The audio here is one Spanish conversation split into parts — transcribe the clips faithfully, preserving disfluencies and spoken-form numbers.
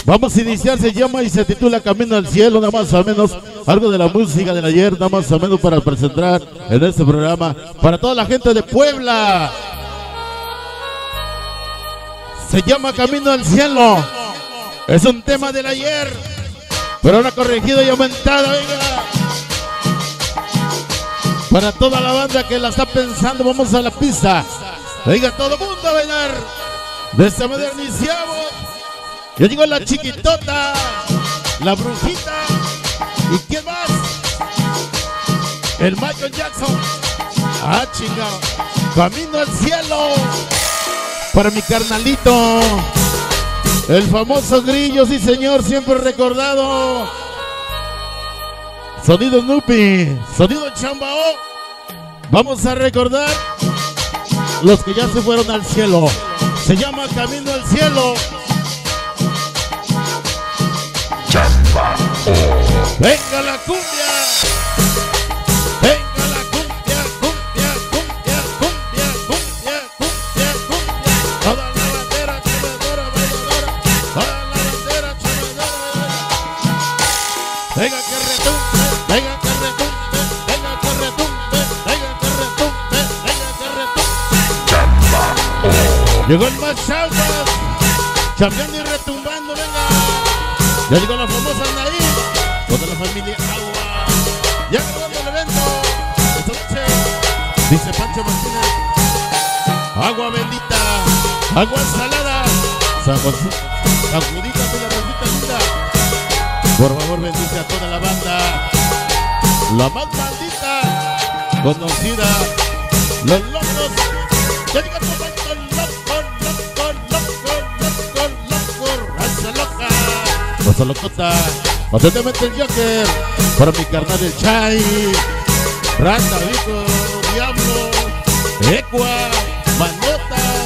Vamos a iniciar, se llama y se titula Camino al Cielo, nada más o menos, algo de la música del ayer, nada más o menos para presentar en este programa, para toda la gente de Puebla. Se llama Camino al Cielo, es un tema del ayer, pero ahora corregido y aumentado, venga. Para toda la banda que la está pensando, vamos a la pista. Venga, todo el mundo a bailar. De esta manera iniciamos. Ya llegó la chiquitota, la brujita. ¿Y quién más? El Michael Jackson. Ah, chingado. Camino al Cielo. Para mi carnalito. El famoso Grillo, sí señor, siempre recordado. Sonido Snoopy, sonido Chambao. Vamos a recordar los que ya se fueron al cielo. Se llama Camino al Cielo. Chambao. Venga la cumbia. Venga la cumbia, cumbia, cumbia, cumbia, cumbia, cumbia, cumbia. Toda la bandera chamadora, bailadora. Toda la bandera chamadora, bailadora. Venga que retumbe, venga que retumbe, venga que retumbe, venga que retumbe, venga que retumbe. Chambao. Llegó el más chavas, chambeando y retumbando, venga. Ya llegó la famosa Naí, toda la familia Agua. Ya grabando el evento, esta noche, dice Pancho Martínez. Agua bendita, agua salada, sacudita de la rosita linda. Por favor, bendice a toda la banda. La más maldita, conocida, los locos. Ya llegó el momento, loco, loco, loco, loco, loco, raza loca. Raza locota, atentamente el Joker. Para mi carnal el Chai. Rata, Rico, Diablo, Ecua, Manotas,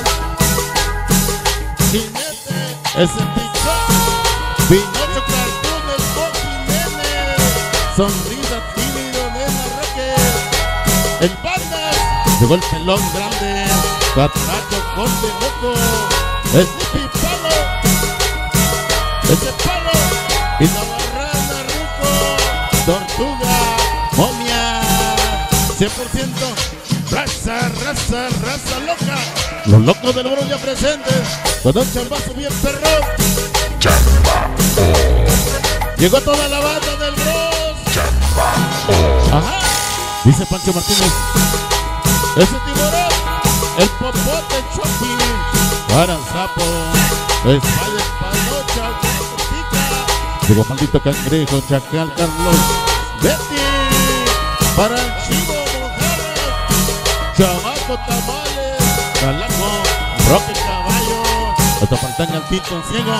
Jinete, ese pichón, Pinocho Cartoon, el Popi Nene, Sonrisa Tímido, Nena Roque, el Bandas, llegó el pelón grande, Catracho, Conde Loco, Snoopy Palo, ese Palo, y la Barrana Rico, Tortuga, Momia, cien por ciento, raza, raza, raza loca. Los locos del Bros ya presentes, con un chambazo bien perro. Chambao. Llegó toda la banda del Bros. Chambao. Ajá, dice Pancho Martínez. Ese tiburón, el popote Chucky, para sapo, espalda, panocha, pica. Llegó maldito cangrejo, chacal, Carlos, Betty, para el chivo, mojarra, chamaco, tamales, calaco, roque, caballo, hasta faltan al tito ciego.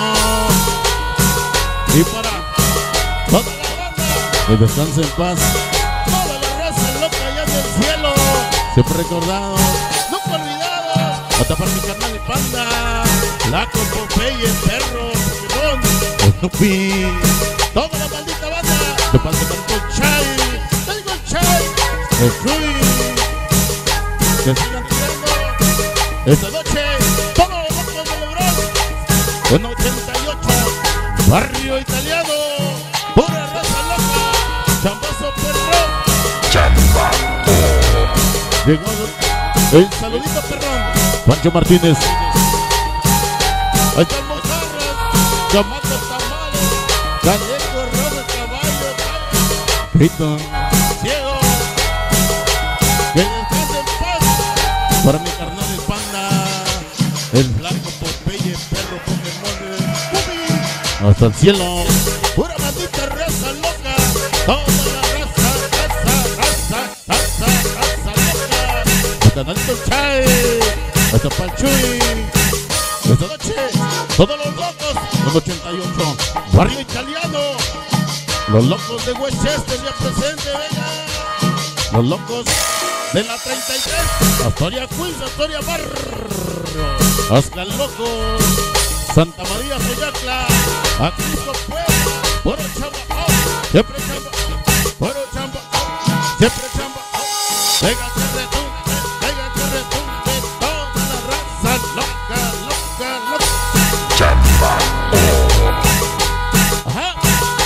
Y para toda la banda, que descanse en paz. Toda la raza loca allá en el cielo, siempre recordado, nunca olvidado. Hasta para mi carnal de Panda, Laco, Popeye, Perro, Pokémon, Snoopy, toda la maldita banda. Te pasa con el Chai, te digo el Chai, el Chuy. Que sigan tirando esta noche todos los locos de Logrón. Con ochenta y ocho, barrio italiano, pura raza loca, chambazo perrón. Chambao. Llegó el saludito perrón, Pancho Martínez. Ahí está el mojarras, chamaco, tamales, caleco, rojo, caballo, grito, ciego. Que descanse en paz. Para mi carnal el Panda, el blanco, Popeye, Perro, Pokémon, Scooby. Hasta el cielo, pura maldita raza loca. Toda la raza, raza, raza, raza, raza loca. El canalito Chai, hasta Panchuy. Esta noche, todos los locos, los ochenta y ocho, barrio italiano. Los locos de Westchester ya presente, venga. Los locos de la treinta y tres, Astoria Quiz, Astoria Barrio, Oscar Loco, Santa María Soyacla, Acrisco Puebla, puro chamba, siempre chamba, puro chamba, siempre chamba. Venga que retumbe, venga que retumbe, toda la raza loca, loca, loca. Chambao.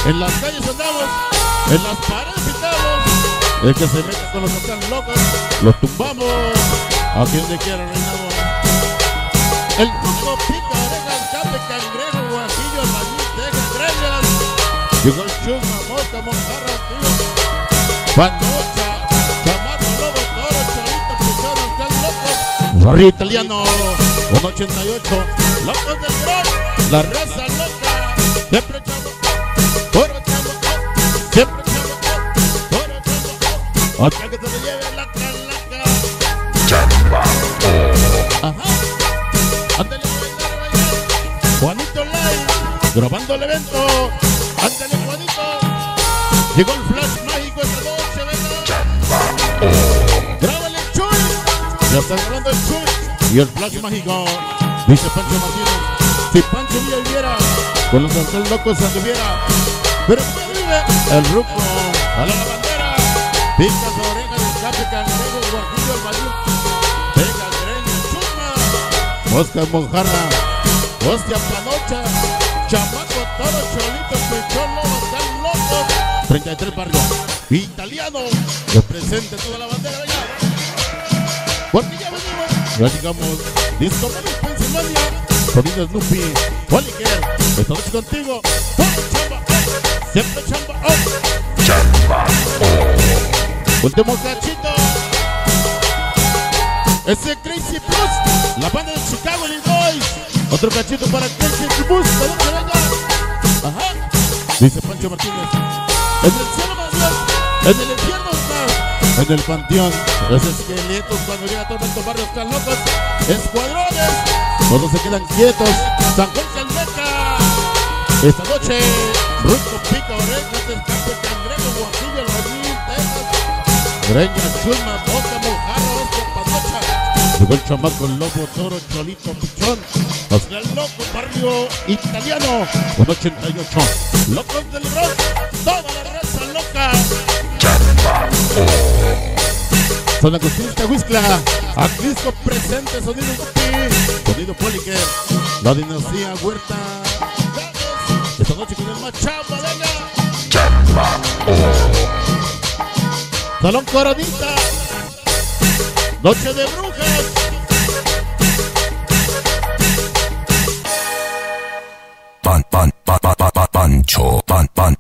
En las calles andamos, en las paredes pintamos. El que se mete con los que están locos, los tumbamos. A quien le quiera reinamos. El ruco pica, orejas, cape, cangrejo, guajillo, maíz, teja, greñas. Llegó el chusma, mosca, mojarra, tío. Panocha, chamaco, lobo, toro, cholito, pichón, están locos. Barrio italiano, un ochenta y ocho. Locos del rock, la raza loca. Siempre chavo, puro chavo, siempre chavo, puro chavo. Hasta que se le lleve la calaca. Chamba. Ajá. Ándale a bailar, a bailar. Juanito Live, grabando el evento. Ándale, Juanito. Llegó el flash mágico esta noche, venga. Chamba. Grábale el Chuy. Ya está grabando el Chuy. Y el flash mágico. Dice Pancho Martínez. Si Pancho Villa viviera, con los altos locos anduviera. Pero ¿cómo vive? El ruco. A la bandera. Pica su oreja, escape, cangrejo, guajillo, el maíz. Pega, greña, chusma. Mosca, mojarra. Hostia, panocha. Chamaco, toro, cholito, pechón, lobo, están locos. treinta y tres barrios. Italiano. Represente toda la bandera, venga. Porque ya venimos. Ya llegamos. Disco Menos Pensilvania. Sonido Snoopy. Walliker. Esta noche contigo. ¡Oh, chamba! ¡Eh! Siempre chamba. ¡Oh! Chamba. Último cachito. Ese Crazy Plus. La banda de Chicago, Illinois. Otro cachito para Crazy Plus. ¿De dónde venga? Ajá. Dice Pancho Martínez. En el cielo más bien. En el infierno más. En el panteón. Los esqueletos cuando llega todo estos barrios tan locos. Escuadrones. Todos se quedan quietos. San Juan Calmeca. Esta noche. Ruco, pica, orejas, escape, cangrejo, guajillo, albañil, tejas. Greña, chulma, boca, mojarra, hostia, panocha. Llegó el chamaco, el lobo, toro, cholito, pichón. Hacia el loco, barrio italiano. Un ochenta y ocho. Locos del rock. Toda la raza loca. Chamba. Son Agustín Huizcla. Acrisco presente, sonido Guti. Sonido Walliker. La dinastía Huerta. Esta noche con el Machamba, venga. Chamba. Salón Coronita. Noche de brujas. Pan, pan, pan, pan, pan, pancho, pan, pan.